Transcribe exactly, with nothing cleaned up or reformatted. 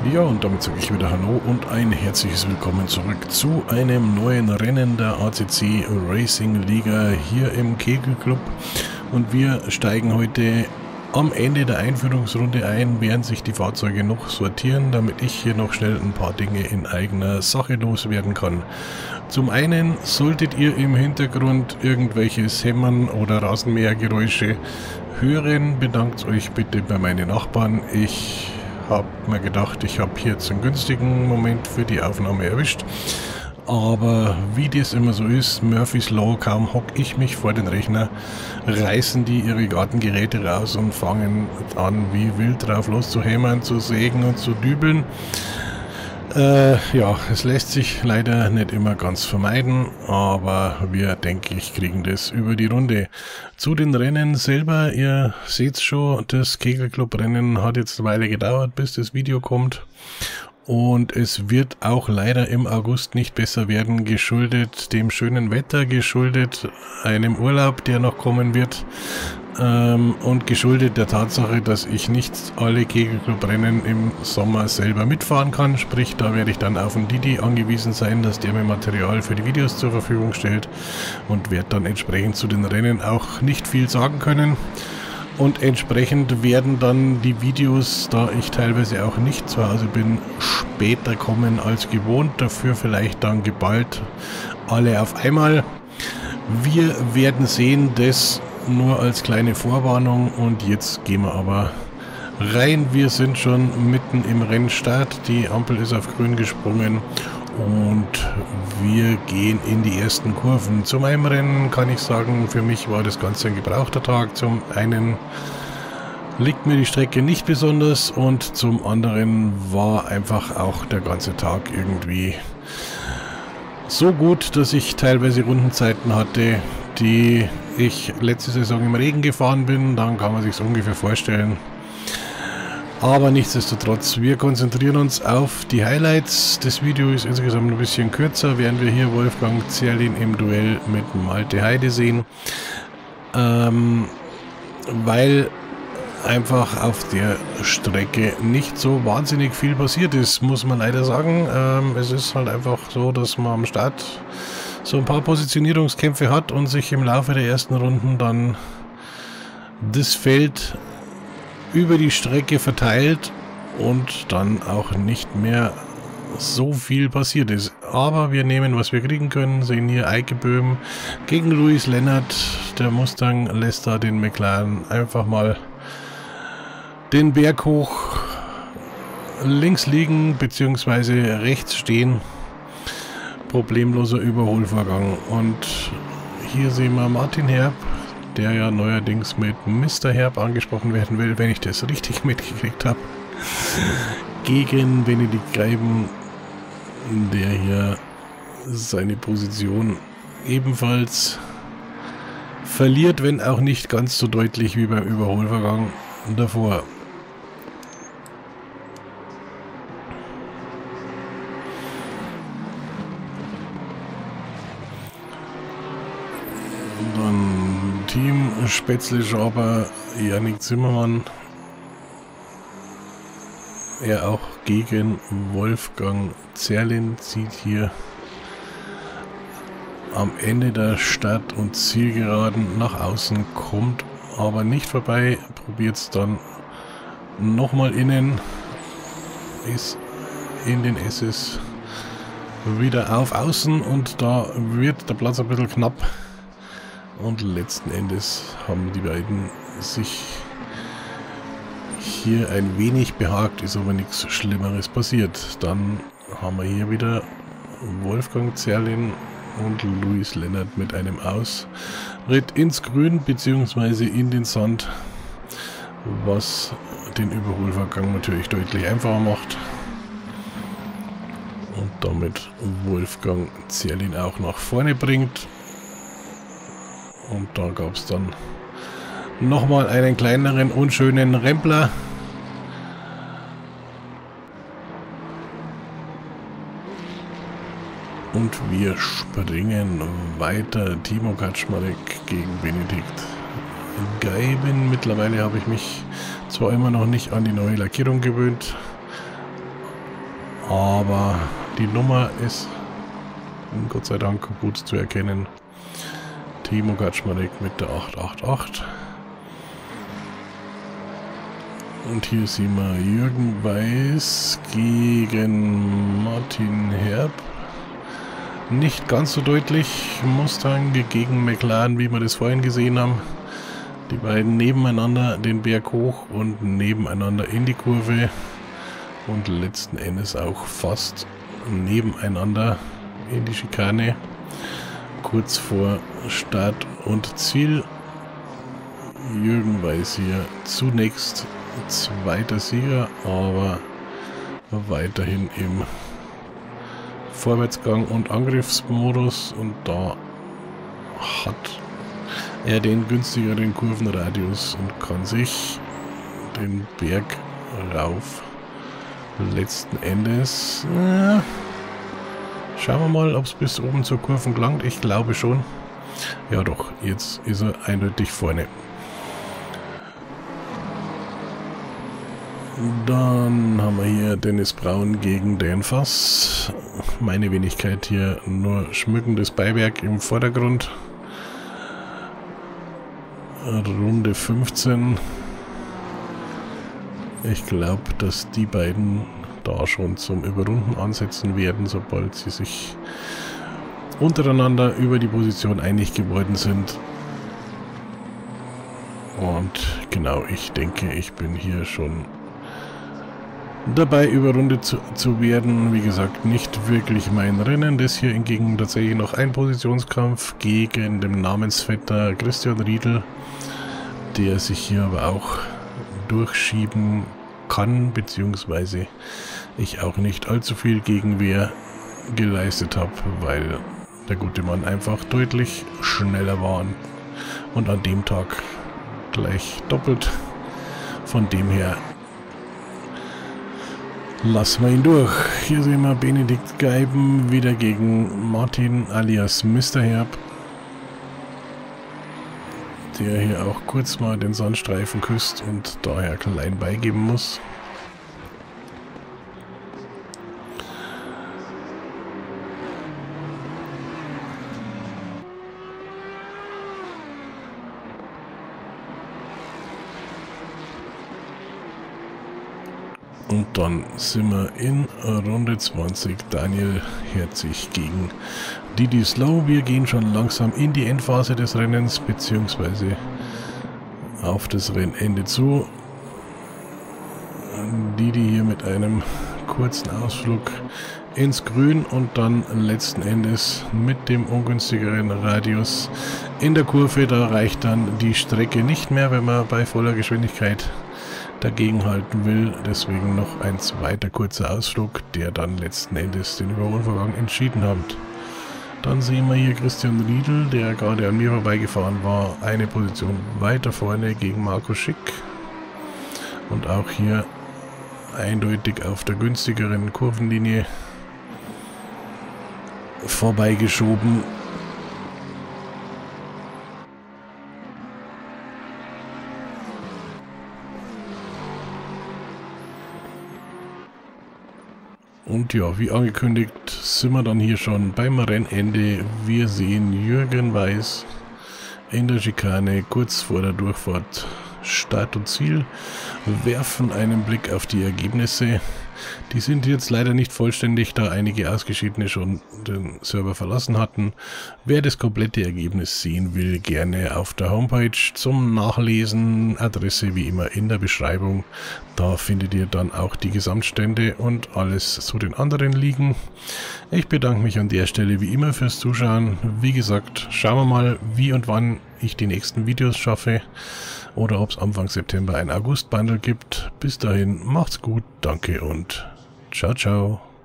Ja, und damit sage ich wieder Hallo und ein herzliches Willkommen zurück zu einem neuen Rennen der A C C Racing Liga hier im Kegelclub. Und wir steigen heute am Ende der Einführungsrunde ein, während sich die Fahrzeuge noch sortieren, damit ich hier noch schnell ein paar Dinge in eigener Sache loswerden kann. Zum einen solltet ihr im Hintergrund irgendwelches Hämmern oder Rasenmähergeräusche hören, bedankt euch bitte bei meinen Nachbarn. Ich habe mir gedacht, ich habe hier jetzt einen günstigen Moment für die Aufnahme erwischt. Aber wie das immer so ist, Murphy's Law, kaum hock ich mich vor den Rechner, reißen die ihre Gartengeräte raus und fangen an, wie wild drauf loszuhämmern, zu sägen und zu dübeln. Äh, ja, es lässt sich leider nicht immer ganz vermeiden, aber wir, denke ich, kriegen das über die Runde. Zu den Rennen selber, ihr seht schon, das Kegelclub-Rennen hat jetzt eine Weile gedauert, bis das Video kommt. Und es wird auch leider im August nicht besser werden, geschuldet dem schönen Wetter, geschuldet einem Urlaub, der noch kommen wird, ähm, und geschuldet der Tatsache, dass ich nicht alle Kegelclub-Rennen im Sommer selber mitfahren kann. Sprich, da werde ich dann auf den Didi angewiesen sein, dass der mir Material für die Videos zur Verfügung stellt und werde dann entsprechend zu den Rennen auch nicht viel sagen können. Und entsprechend werden dann die Videos, da ich teilweise auch nicht zu Hause bin, später kommen als gewohnt. Dafür vielleicht dann geballt alle auf einmal. Wir werden sehen, das nur als kleine Vorwarnung. Und jetzt gehen wir aber rein. Wir sind schon mitten im Rennstart. Die Ampel ist auf grün gesprungen. Und wir gehen in die ersten Kurven. Zu meinem Rennen kann ich sagen, für mich war das Ganze ein gebrauchter Tag. Zum einen liegt mir die Strecke nicht besonders und zum anderen war einfach auch der ganze Tag irgendwie so gut, dass ich teilweise Rundenzeiten hatte, die ich letzte Saison im Regen gefahren bin. Dann kann man sich ungefähr vorstellen. Aber nichtsdestotrotz, wir konzentrieren uns auf die Highlights. Das Video ist insgesamt ein bisschen kürzer, während wir hier Wolfgang Zerlin im Duell mit Malte Heide sehen. Ähm, weil einfach auf der Strecke nicht so wahnsinnig viel passiert ist, muss man leider sagen. Ähm, es ist halt einfach so, dass man am Start so ein paar Positionierungskämpfe hat und sich im Laufe der ersten Runden dann das Feld über die Strecke verteilt und dann auch nicht mehr so viel passiert ist. Aber wir nehmen, was wir kriegen können, sehen hier Eike Böhm gegen Louis Lennart. Der Mustang lässt da den McLaren einfach mal den Berg hoch links liegen bzw. rechts stehen. Problemloser Überholvorgang. Und hier sehen wir Martin Herb, der ja neuerdings mit Mister Herb angesprochen werden will, wenn ich das richtig mitgekriegt habe, gegen Benedikt Greiben, der hier seine Position ebenfalls verliert, wenn auch nicht ganz so deutlich wie beim Überholvorgang davor. Team Spätzle Schaber, Yannick Zimmermann, er auch gegen Wolfgang Zerlin, zieht hier am Ende der Start- und Zielgeraden nach außen, kommt aber nicht vorbei, probiert es dann nochmal innen, ist in den S S wieder auf Außen und da wird der Platz ein bisschen knapp. Und letzten Endes haben die beiden sich hier ein wenig behagt, ist aber nichts Schlimmeres passiert. Dann haben wir hier wieder Wolfgang Zerlin und Louis Lennart mit einem Ausritt ins Grün bzw. in den Sand, was den Überholvorgang natürlich deutlich einfacher macht. Und damit Wolfgang Zerlin auch nach vorne bringt. Und da gab es dann nochmal einen kleineren, unschönen Rempler. Und wir springen weiter. Timo Kaczmarek gegen Benedikt Greiben. Mittlerweile habe ich mich zwar immer noch nicht an die neue Lackierung gewöhnt, aber die Nummer ist Gott sei Dank gut zu erkennen. Timo Kaczmarek mit der acht acht acht. Und hier sehen wir Jürgen Weiß gegen Martin Herb. Nicht ganz so deutlich. Mustang gegen McLaren, wie wir das vorhin gesehen haben. Die beiden nebeneinander den Berg hoch und nebeneinander in die Kurve. Und letzten Endes auch fast nebeneinander in die Schikane. Kurz vor Start und Ziel. Jürgen Weiß hier zunächst zweiter Sieger, aber weiterhin im Vorwärtsgang und Angriffsmodus, und da hat er den günstigeren Kurvenradius und kann sich den Berg rauf letzten Endes äh, schauen wir mal, ob es bis oben zur Kurven gelangt. Ich glaube schon. Ja doch, jetzt ist er eindeutig vorne. Dann haben wir hier Dennis Braun gegen Dan Fass. Meine Wenigkeit hier nur schmückendes Beiwerk im Vordergrund. Runde fünfzehn. Ich glaube, dass die beiden da schon zum Überrunden ansetzen werden, sobald sie sich untereinander über die Position einig geworden sind. Und genau, ich denke, ich bin hier schon dabei, überrundet zu, zu werden. Wie gesagt, nicht wirklich mein Rennen. Das hier hingegen tatsächlich noch ein Positionskampf gegen den Namensvetter Christian Riedl, der sich hier aber auch durchschieben kann, beziehungsweise ich auch nicht allzu viel Gegenwehr geleistet habe, weil der gute Mann einfach deutlich schneller war und an dem Tag gleich doppelt. Von dem her lassen wir ihn durch. Hier sehen wir Benedikt Geiben wieder gegen Martin alias Mister Herb, der hier auch kurz mal den Sandstreifen küsst und daher klein beigeben muss. Und dann sind wir in Runde zwanzig. Daniel Herzig gegen Didi Slow. Wir gehen schon langsam in die Endphase des Rennens, beziehungsweise auf das Rennende zu. Didi hier mit einem kurzen Ausflug ins Grün und dann letzten Endes mit dem ungünstigeren Radius in der Kurve. Da reicht dann die Strecke nicht mehr, wenn man bei voller Geschwindigkeit dagegenhalten will. Deswegen noch ein zweiter kurzer Ausflug, der dann letzten Endes den Überholvorgang entschieden hat. Dann sehen wir hier Christian Riedl, der gerade an mir vorbeigefahren war, eine Position weiter vorne gegen Marco Schick. Und auch hier eindeutig auf der günstigeren Kurvenlinie vorbeigeschoben. Und ja, wie angekündigt, sind wir dann hier schon beim Rennende. Wir sehen Jürgen Weiß in der Schikane kurz vor der Durchfahrt Start und Ziel, werfen einen Blick auf die Ergebnisse. Die sind jetzt leider nicht vollständig, da einige Ausgeschiedene schon den Server verlassen hatten. Wer das komplette Ergebnis sehen will, gerne auf der Homepage zum Nachlesen. Adresse wie immer in der Beschreibung. Da findet ihr dann auch die Gesamtstände und alles zu den anderen Ligen. Ich bedanke mich an der Stelle wie immer fürs Zuschauen. Wie gesagt, schauen wir mal, wie und wann ich die nächsten Videos schaffe oder ob es Anfang September ein August-Bundle gibt. Bis dahin, macht's gut, danke und ciao, ciao.